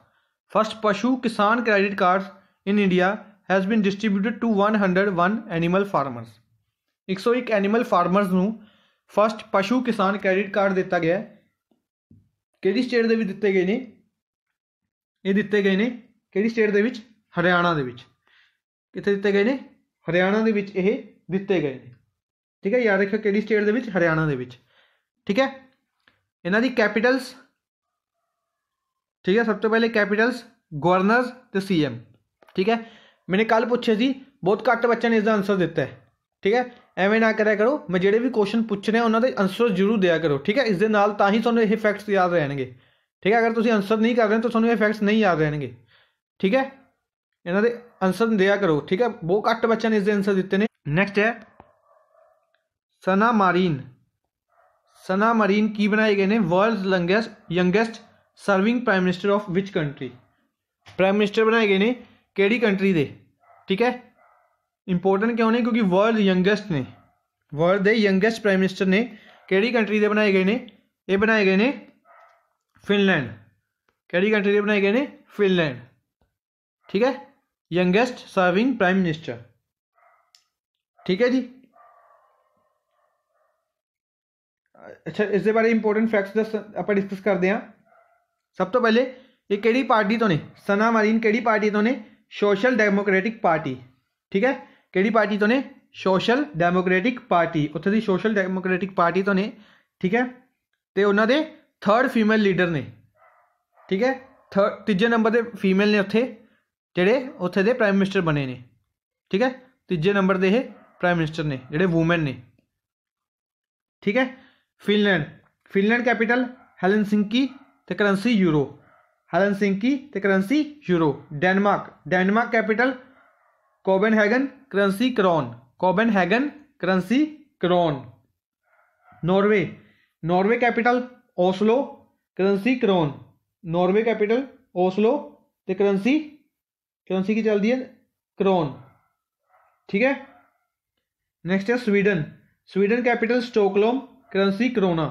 cards in India has been distributed to 101 animal farmers 101 animal farmers नूं first Pashu Kisan credit card दिता गया कि state के भी दिते गए ने ये दिते गए ने कि स्टेट के हरियाणा के कितने दिते गए ने हरियाणा के दिते गए ने ठीक है याद रखियो कि स्टेट के हरियाणा के ठीक है इन्हों की कैपिटल्स ठीक है सब तो पहले कैपिटल्स गवर्नर्स तो CM ठीक है मैंने कल पूछे सी बहुत घट बच्चों ने इसका आंसर दिता है ठीक है एवं ना करा करो मैं जोड़े भी क्वेश्चन पूछने उन्होंने आंसर जरूर दिया करो ठीक है इस ही थोड़ा ये फैक्ट्स याद रहेंगे ठीक है अगर तुम आंसर नहीं कर रहे तो थोड़ा ये फैक्ट्स नहीं याद रहेंगे ठीक है इन्होंने आंसर दिया करो ठीक है बहुत घट बच्चों ने इसके आंसर दिते हैं नैक्सट है सना मरीन की बनाए गए हैं world youngest serving prime minister of which country prime minister बनाए गए हैं केड़ी कंट्री दे ठीक है इंपोर्टेंट क्यों ने क्योंकि वर्ल्ड दे यंगेस्ट प्राइम मिनिस्टर ने केड़ी कंट्री दे बनाए गए ने ये बनाए गए ने फिनलैंड ਕਿਹੜੀ ਕੰਟਰੀ ਦੇ ਬਣਾਏ ਗਏ ਨੇ? ਫਿਨਲੈਂਡ। ठीक है, यंगेस्ट सर्विंग प्राइम मिनिस्टर। ठीक है जी। अच्छा, इस बारे इंपोर्टेंट फैक्ट्स आप डिस्कस करते हैं। सब तो पहले ये किहड़ी पार्टी तो ने? सना मरीन किहड़ी पार्टी तो ने? Social democratic party. ठीक है, किहड़ी पार्टी तो ने? Social democratic party. उत्थे दी सोशल डेमोक्रेटिक पार्टी तो ने। ठीक है, तो उन्होंने दे थर्ड फीमेल लीडर ने। ठीक है, तीजे नंबर के फीमेल ने उत्थे ਜਿਹੜੇ ਉੱਥੇ ਦੇ ਪ੍ਰਾਈਮ ਮਿਨਿਸਟਰ ਬਣੇ ਨੇ। ਠੀਕ ਹੈ, ਤੀਜੇ ਨੰਬਰ ਦੇ ਇਹ ਪ੍ਰਾਈਮ ਮਿਨਿਸਟਰ ਨੇ ਜਿਹੜੇ ਵੂਮਨ ਨੇ। ਠੀਕ ਹੈ, ਫਿਨਲੈਂਡ ਕੈਪੀਟਲ ਹੈਲਸਿੰਕੀ ਤੇ ਕਰੰਸੀ ਯੂਰੋ। ਹੈਲਸਿੰਕੀ ਤੇ currency euro. Denmark capital Copenhagen, currency krone. Norway capital Oslo, currency krone. Norway capital Oslo ते करंसी की चलती है करोन। ठीक है, नेक्स्ट है Sweden capital Stockholm, currency krona.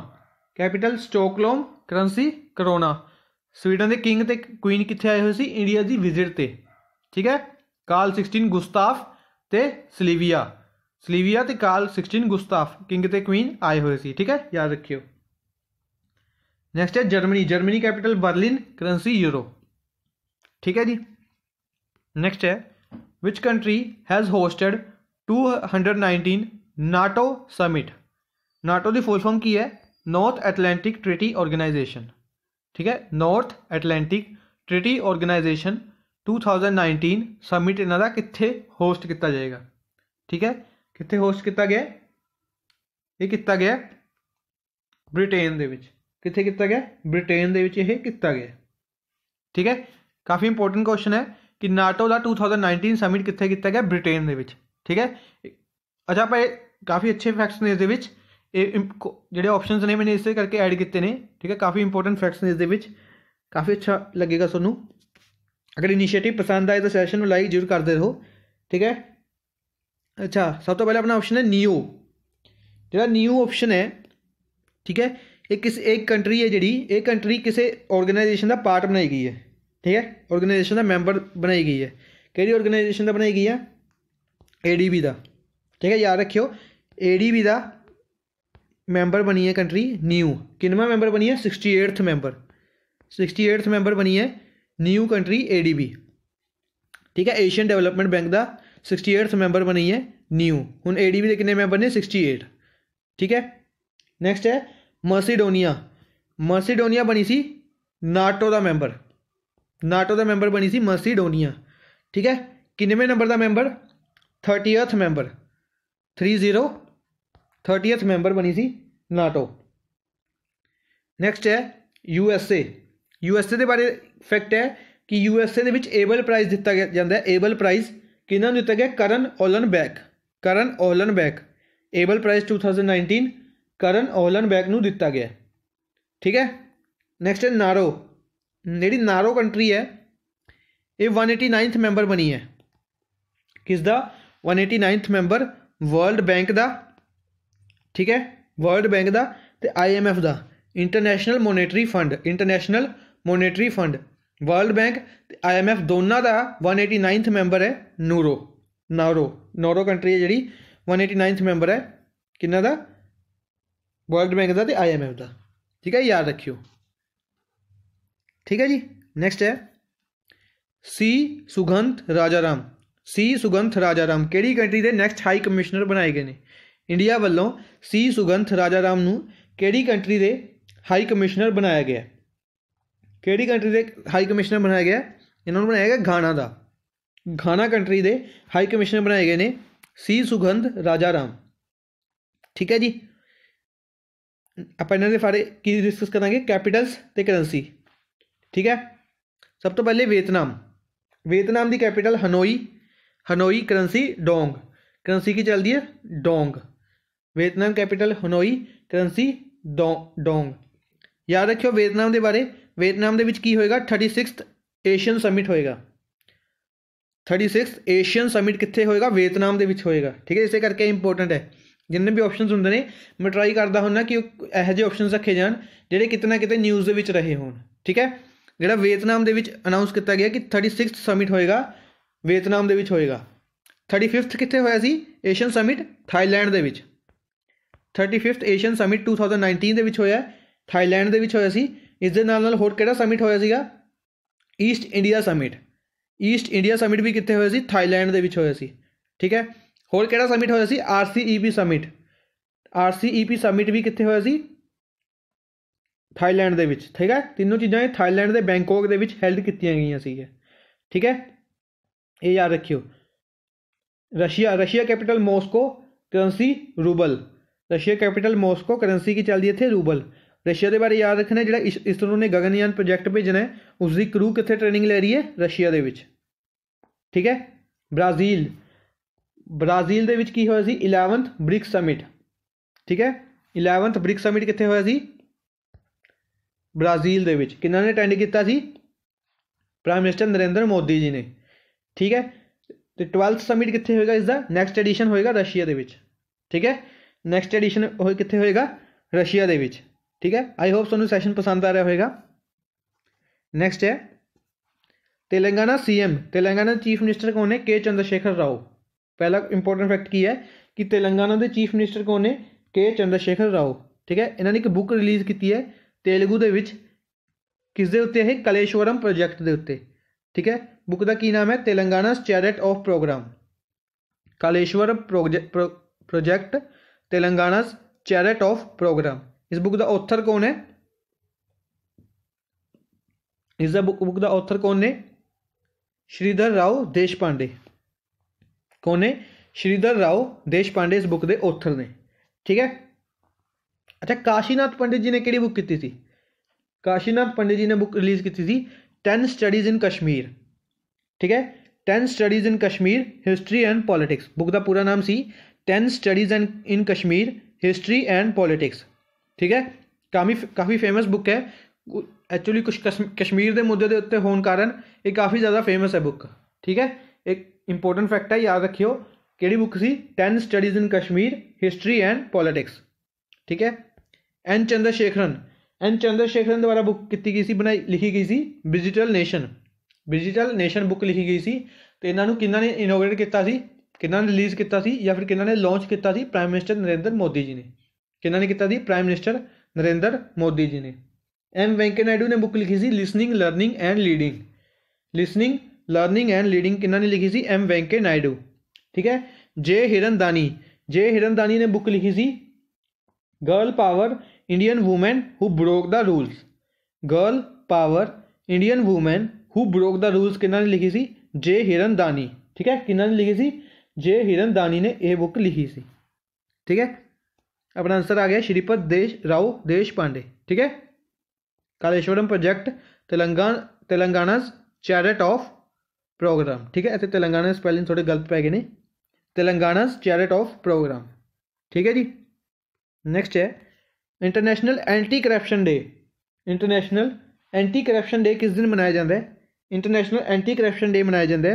Sweden के किंग ते क्वीन कित्थे आए हुए सी? इंडिया की विजिट ते। ठीक है, कार्ल 16 गुस्ताफ ते सिल्विया ते कार्ल 16 गुस्ताफ किंग ते क्वीन आए हुए सी। ठीक है, याद रखियो। नेक्स्ट है Germany capital Berlin, currency euro. ठीक है जी। नेक्स्ट है which country has hosted 219 NATO summit. NATO की फुल फॉर्म की है? North Atlantic Treaty Organisation. ठीक है, North Atlantic Treaty Organisation 2019 summit इन्हां दा कित्थे होस्ट किया जाएगा। ठीक है, कित्थे होस्ट किया गया? ये किया गया ब्रिटेन दे विच। कित्थे किया गया? ब्रिटेन दे विच यह किया गया। ठीक है, काफ़ी इंपोर्टेंट क्वेश्चन है कि नाटो का 2019 समिट कित्थे किया गया? ब्रिटेन दे विच। ठीक है, अच्छा आप काफ़ी अच्छे फैक्ट्स ने इस जिहड़े ऑप्शंस ने मैंने इस करके ऐड किए हैं। ठीक है, काफ़ी इंपोर्टेंट फैक्ट्स ने इस काफ़ी अच्छा लगेगा तुहानूं। अगर इनिशिएटिव पसंद आए तो सैशन में लाइक जरूर करते रहो। ठीक है, अच्छा सब तो पहले अपना ऑप्शन है न्यू। जो न्यू ऑप्शन है, ठीक है, एक कंट्री है जी, एक कंट्री किसी ऑर्गेनाइजेशन का पार्ट बनाई गई है। ठीक है, ऑर्गेनाइजेशन का मैंबर बनाई गई है। कि ऑर्गेनाइजेशन का बनाई गई है? ADB का। ठीक है, याद रखियो ADB का मैंबर बनी है कंट्री न्यू। किनवा मैंबर बनी है? 68th मैंबर बनी है न्यू कंट्री ADB। ठीक है, एशियन डेवलपमेंट बैंक का 68th मैंबर बनी है न्यू। हुण ADB के कितने मैंबर ने? 68। ठीक है, नैक्सट है मर्सीडोनिया बनी सी नाटो का मैंबर बनी सी मर्सीडोनिया। ठीक है, किन्नवें नंबर का member? 30th member 30th member बनी सी नाटो। नैक्सट है USA के बारे फैक्ट है कि USA के एबल प्राइज़ दिता जाता है। एबल प्राइज़ किन्होंने दिता गया? करन ओलनबैक। एबल प्राइज़ 2019 करन ओलनबैक नूं दिता गया। ठीक है, नैक्सट है नारो। जी नारो कंट्री है ये 189th मैंबर बनी है। किसका? 189th मैंबर वर्ल्ड बैंक का। ठीक है, वर्ल्ड बैंक का ते IMF का, international monetary fund. World bank ते IMF दोनों का 189th मैंबर है नारो कंट्री है जी 189th मैंबर है किन्ना दा? वर्ल्ड बैंक का ते IMF का। ठीक है, याद रखियो। ठीक है जी। नैक्सट है सी सुगंध राजाराम किहड़ी कंट्री के नैक्सट हाई कमिश्नर बनाए गए हैं? इंडिया वालों सी सुगंध राजाराम नूं किहड़ी कंट्री के हाई कमिश्नर बनाया गया? किहड़ी कंट्री के हाई कमिश्नर बनाया गया? इन्होंने बनाया गया घाना का। घाना कंट्री के हाई कमिश्नर बनाए गए हैं सी सुगंध राजाराम। ठीक है जी, आप इन्हों के बारे की डिस्कस करांगे? कैपिटल्स ते करंसी। ठीक है, सब तो पहले वियतनाम की capital Hanoi currency dong. Currency की चलती है dong. Vietnam capital Hanoi, currency dong. याद रखियो वियतनाम के बारे। वियतनाम के की होएगा? 36th एशियन समिट होएगा। 36th एशियन समिट कित्थे होएगा? वियतनाम के होएगा। ठीक है, इस करके इंपोर्टेंट है। जिन्ने भी ऑप्शनस होंगे ने मैं ट्राई करता हूँ कि यहो जे ऑप्शन रखे जान जिहड़े किते ना किते न्यूज़ दे विच रहे होण। ठीक है, ਜਿਹੜਾ ਵੀਅਤਨਾਮ ਦੇ ਵਿੱਚ ਅਨਾਊਂਸ ਕੀਤਾ ਗਿਆ ਕਿ 36th ਸਮਿਟ ਹੋਏਗਾ ਵੀਅਤਨਾਮ ਦੇ ਵਿੱਚ ਹੋਏਗਾ। 35th ਕਿੱਥੇ ਹੋਇਆ ਸੀ ਏਸ਼ੀਅਨ ਸਮਿਟ ਥਾਈਲੈਂਡ ਦੇ ਵਿੱਚ। 35th ਏਸ਼ੀਅਨ ਸਮਿਟ 2019 ਦੇ ਵਿੱਚ ਹੋਇਆ, ਥਾਈਲੈਂਡ ਦੇ ਵਿੱਚ ਹੋਇਆ ਸੀ। ਇਸ ਦੇ ਨਾਲ ਹੋਰ ਕਿਹੜਾ ਸਮਿਟ ਹੋਇਆ ਸੀਗਾ east India summit. East India summit ਵੀ ਕਿੱਥੇ ਹੋਇਆ ਸੀ ਥਾਈਲੈਂਡ ਦੇ ਵਿੱਚ ਹੋਇਆ ਸੀ। ਠੀਕ ਹੈ, ਹੋਰ ਕਿਹੜਾ ਸਮਿਟ ਹੋਇਆ ਸੀ RCEP ਸਮਿਟ। RCEP ਸਮਿਟ ਵੀ ਕਿੱਥੇ ਹੋਇਆ ਸੀ ਥਾਈਲੈਂਡ ਦੇ ਵਿੱਚ। ਠੀਕ ਹੈ, ਤਿੰਨੋਂ ਚੀਜ਼ਾਂ ਇਹ ਥਾਈਲੈਂਡ ਦੇ ਬੈਂਕੋਕ ਦੇ ਵਿੱਚ ਹੈਲਡ ਕੀਤੀਆਂ ਗਈਆਂ ਸੀਗੀਆਂ। ਠੀਕ ਹੈ, ਇਹ ਯਾਦ ਰੱਖਿਓ। Russia capital Moscow, currency rouble. Russia capital Moscow, currency की चलती है इत्थे रूबल। रशिया के बारे याद रखना है, जो इसरो ने गगनयान प्रोजैक्ट भेजना है उसकी क्रू कित्थे ट्रेनिंग ले रही है रशिया के विच। ठीक है, ब्राज़ील, ब्राज़ील दे विच की होया सी 11th ब्रिक्स समिट। ठीक है, 11th ब्रिक्स समिट कित्थे होया सी ब्राज़ील दे विच। किन्ना ने अटेंड किया सी प्राइम मिनिस्टर नरेंद्र मोदी जी ने। ठीक है, तो 12th समिट कित्थे होएगा इसका नैक्सट एडिशन होएगा रशिया दे विच। ठीक है, नैक्सट एडिशन कित्थे होएगा रशिया दे विच। ठीक है, आई होप तुहानूं सैशन पसंद आ रहा होएगा। नैक्सट है Telangana CM। Telangana chief minister कौन है के चंद्रशेखर राव। पहला इंपॉर्टेंट फैक्ट की है कि तेलंगाना के चीफ मिनिस्टर कौन है के चंद्रशेखर राव। ठीक है, इन्होंने एक बुक रिलीज़ की है तेलुगू दे विच, किस दे उत्ते है कलेश्वरम प्रोजैक्ट दे उत्ते। ठीक है, बुक का की नाम है Telangana chariot of programme. Kaleshwar project Telangana chariot of programme. इस बुक का ऑथर कौन है इस बुक का ऑथर कौन ने श्रीधर राव देशपांडे। कौन है श्रीधर राव देशपांडे इस बुक के ऑथर ने। ठीक है, अच्छा काशीनाथ पंडित जी ने किहड़ी बुक की थी। काशीनाथ पंडित जी ने बुक रिलीज़ की थी 10 स्टडीज़ इन कश्मीर। ठीक है, 10 studies in Kashmir history and politics. Book का पूरा नाम सी 10 studies in Kashmir history and politics. ठीक है, काफ़ी फेमस बुक है एक्चुअली। कुछ कश्मीर के मुद्दे के उत्ते होने कारण ये काफ़ी ज़्यादा फेमस है बुक। ठीक है, एक इंपॉर्टेंट फैक्ट है याद रखियो कि बुक सी 10 studies in Kashmir history and politics. ठीक है, N चंद्रशेखरन द्वारा बुक की गई सी लिखी गई सी डिजिटल नेशन बुक लिखी गई सी। तो इन्होंने किन्ना ने इनोग्रेट किया सी, किन्ना ने रिलीज़ किया सी या फिर किन्ना ने लॉन्च किया सी प्राइम मिनिस्टर नरेंद्र मोदी जी ने। किन्ना ने किया सी प्राइम मिनिस्टर नरेंद्र मोदी जी ने। M वेंकैया नायडू ने बुक लिखी सी listening learning and leading. Listening learning and leading किन्ना ने लिखी सी M वेंकैया नायडू। ठीक है, जे हिरनदानी ने बुक लिखी सी girl power Indian women who broke the rules. Girl power Indian women who broke the rules किन्ना ने लिखी सी जे हिरनदानी। ठीक है, किन्ना ने लिखी सी जे हिरनदानी ने यह बुक लिखी सी। ठीक है, अपना आंसर आ गया श्रीपद राव देशपांडे। ठीक है, Kaleshwaram project Telangana chariot of programme. ठीक है, इतने तेलंगाना स्पैलिंग थोड़े गलत पै गए ने, तेलंगाना चैरिट ऑफ प्रोग्राम। ठीक है जी, नैक्सट है international anti corruption day. International anti corruption day किस दिन मनाया जाता है। इंटरनेशनल एंटी करप्शन डे मनाया जाता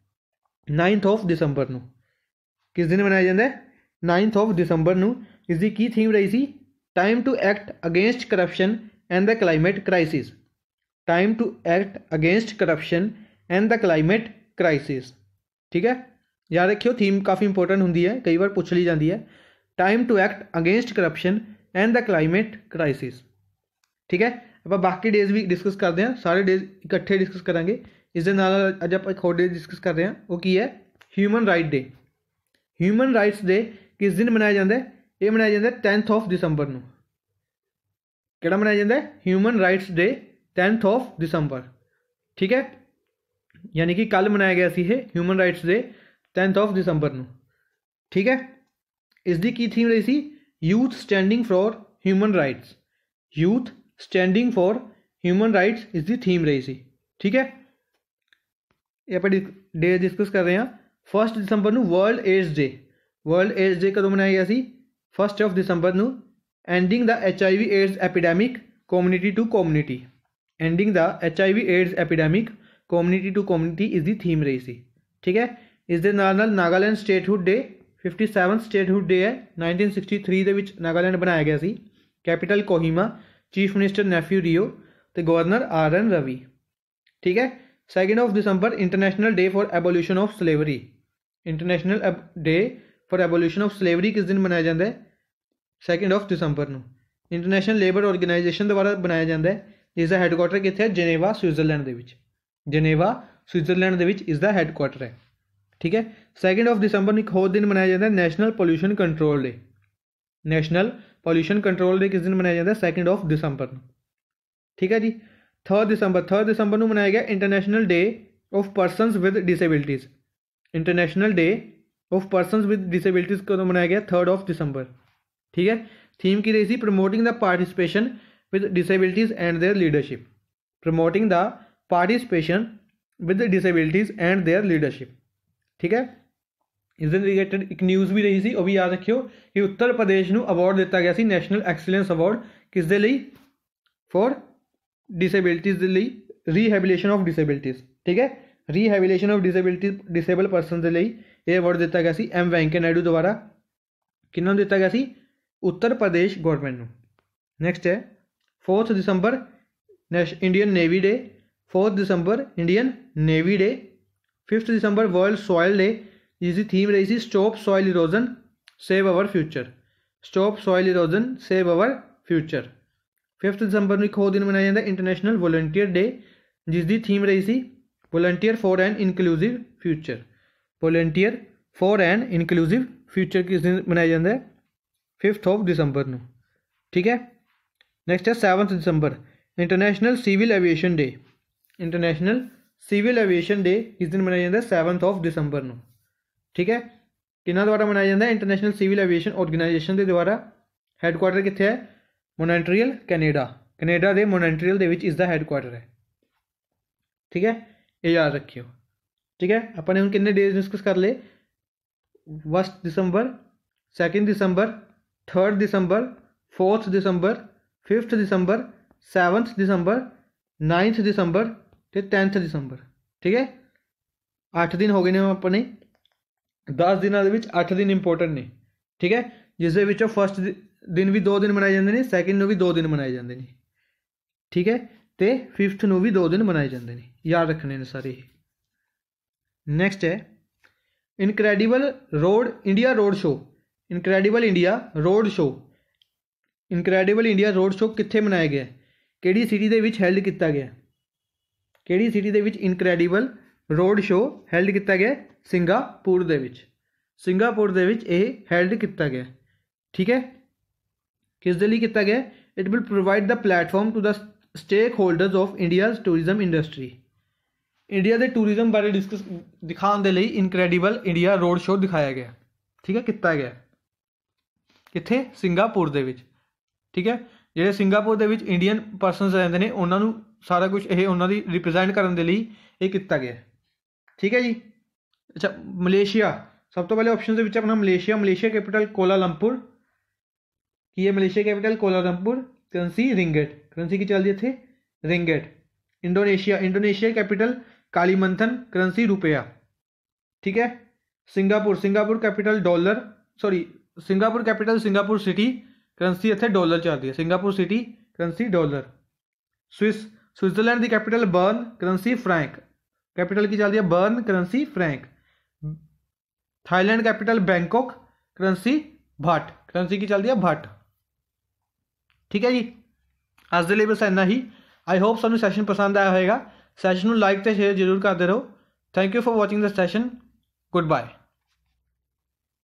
है 9 दिसंबर को। किस दिन मनाया जाता है 9 दिसंबर को। इसकी की थीम रही सी time to act against corruption and the climate crisis. Time to act against corruption and the climate crisis. ठीक है, याद रखियो थीम काफ़ी इंपोर्टेंट होंगी है, कई बार पूछ ली जाती है। Time to act against corruption and the climate crisis. ठीक है, आप बाकी डेज भी डिस्कस करते हैं, सारे डेज इकट्ठे डिस्कस करांगे। इस दे नाल अज आप एक होर डे डिस्कस कर रहे हैं, वो की है human right day. Human rights day किस दिन मनाया जाता है। ये मनाया जाता है 10 दिसंबर को। किहड़ा मनाया जाता है ह्यूमन राइट्स डे 10 दिसंबर। ठीक है, यानी कि कल मनाया गया सी ह्यूमन राइट्स डे 10 दिसंबर को। ठीक है, इसकी की थीम रही सी youth standing for human rights. Youth standing for human rights इसकी थीम रही सी। ठीक है, ये आप डे डिस्कस कर रहे हैं। 1 दिसंबर को world AIDS day. World AIDS day कदों मनाया गया सी 1 दिसंबर को। Ending the HIV AIDS epidemic community to community. Ending the HIV AIDS epidemic community to community इसकी थीम रही सी। ठीक है, इस दे नाल नागालैंड स्टेटहुड डे 57वां स्टेटहुड डे है 1963 के नागालैंड बनाया गया सी। Capital Kohima, chief minister Neiphiu Rio तो गवर्नर RN रवि। ठीक है। 2 दिसंबर international day for abolition of slavery. International day for abolition of slavery किस दिन मनाया जाता है? 2 दिसंबर ਨੂੰ। इंटरनेशनल लेबर ऑर्गेनाइजेशन द्वारा बनाया जाता है, जिसका हैडकुआटर कितने है? जनेवा स्विट्जरलैंड के। जनेवा स्विट्जरलैंड के इसका हैडकुआटर है। ठीक है। 2 दिसंबर ਨੂੰ एक होर दिन मनाया जाता है national pollution control day. National pollution control day किस दिन मनाया जाता है? 2 दिसंबर ਨੂੰ। ठीक है जी। 3 दिसंबर ਨੂੰ मनाया गया international day of persons with disabilities. International day of persons with disabilities कदों मनाया गया? 3 दिसंबर। ठीक है। थीम की रही थी promoting the participation with disabilities and their leadership. Promoting the participation with disabilities and their leadership. ठीक है। इस दिन रिलेटेड एक न्यूज़ भी रही थी, वो भी याद रखियो कि उत्तर प्रदेश ਨੂੰ अवार्ड दिता गया ਸੀ नैशनल एक्सीलेंस अवार्ड किस दे ਲਈ? फॉर डिसेबिलिटीज़ ਦੇ ਲਈ, ਰੀਹੈਬਿਲਿਟੇਸ਼ਨ ऑफ डिसेबिलिटीज़। ठीक है। ਰੀਹੈਬਿਲਿਟੇਸ਼ਨ ऑफ डिसेबल परसन ਦੇ ਲਈ ਇਹ अवार्ड दिता गया ਸੀ एम ਵੈਂਕਈਆ ਨਾਇਡੂ द्वारा। ਕਿਹਨਾਂ ਨੂੰ ਦਿੱਤਾ ਗਿਆ ਸੀ? उत्तर प्रदेश गवर्नमेंट ਨੂੰ। नैक्सट है 4 दिसंबर इंडियन नेवी डे। 4 दिसंबर इंडियन नेवी डे। 5 दिसंबर वर्ल्ड सॉयल डे, जिसकी थीम रही थी stop soil erosion save our future. Stop soil erosion save our future. 5 दिसंबर ਨੂੰ एक होर दिन मनाया जाता है इंटरनेशनल वॉलंटियर डे, जिसकी थीम रही थी volunteer for an inclusive future. Volunteer for an inclusive future किस दिन मनाया जाता है? 5 दिसंबर ਨੂੰ। ठीक है। नैक्सट है 7 दिसंबर international civil aviation day. International civil aviation day किस दिन मनाया जाता है? 7 दिसंबर ਨੂੰ। ठीक है। किन्हों द्वारा मनाया जाता है? इंटरनेशनल सिविल एविएशन ऑर्गेनाइजेशन के द्वारा। हैडकुआटर कितने है? Montreal Canada. कैनेडा के मोन्ट्रियल के इसका हैडकुआटर है। ठीक है, ये याद रखियो। ठीक है, अपने हम कितने डेज डिस्कस कर ले? 1 दिसंबर, 2 दिसंबर, 3 दिसंबर, 4 दिसंबर, 5 दिसंबर, 7 दिसंबर, 9 दिसंबर तो 10 दिसंबर। ठीक है, 8 दिन हो गए ने अपने। 10 दिनों के 8 दिन इंपोर्टेंट ने। ठीक है, जिस फर्स्ट दिन भी 2 दिन मनाए जाते हैं, सैकेंड में भी 2 दिन मनाए जाते हैं। ठीक है, तो 5th में भी 2 दिन मनाए जाते हैं। याद रखने ने सारे। नैक्सट है incredible road India road show. Incredible India road show. Incredible India road show कित्थे मनाया गया? किहड़ी सिटी दे विच हैल्ड किया गया? किहड़ी सिटी दे विच इनक्रैडिबल रोड शो हैल्ड किया गया? सिंगापुर दे विच। सिंगापुर दे विच ये हैल्ड किया गया। ठीक है, किस दे लई किया गया? It will provide the platform to the stakeholders of India's tourism industry. India के टूरिज्म बारे डिस्कस दिखाने के लिए इनक्रैडिबल इंडिया रोड शो दिखाया गया। ठीक है, किया गया कित्थे? सिंगापुर दे विच। ठीक है, जिहड़े सिंगापुर दे विच इंडियन परसनस रहंदे ने उन्हां नूं सारा कुछ ये उन्हां दी रिप्रजेंट करने के लिए ये किया गया। ठीक है जी। अच्छा, मलेशिया सब तो पहले ऑप्शन के अपना मलेशिया। Malaysia capital Kuala Lumpur. की है Malaysia capital? Kuala Lumpur. Currency ringgit. Currency की चलती है इत्थे? Ringgit. Indonesia. Indonesia capital Kalimantan. Currency रुपया। ठीक है, Singapore. Singapore capital dollar, sorry Singapore capital Singapore city. Currency इत्थे डॉलर चलती है। Singapore city currency dollar. Switzerland की capital Bern. Currency franc. Capital की चलती है Bern. Currency franc. Thailand capital Bangkok. Currency baht. Currency की चलती है भाट। ठीक है जी, अज के लिए बस इन्ना ही। आई होप सानू सैशन पसंद आया होगा। सैशन को लाइक तो शेयर जरूर करते रहो। Thank you for watching the session. Good bye.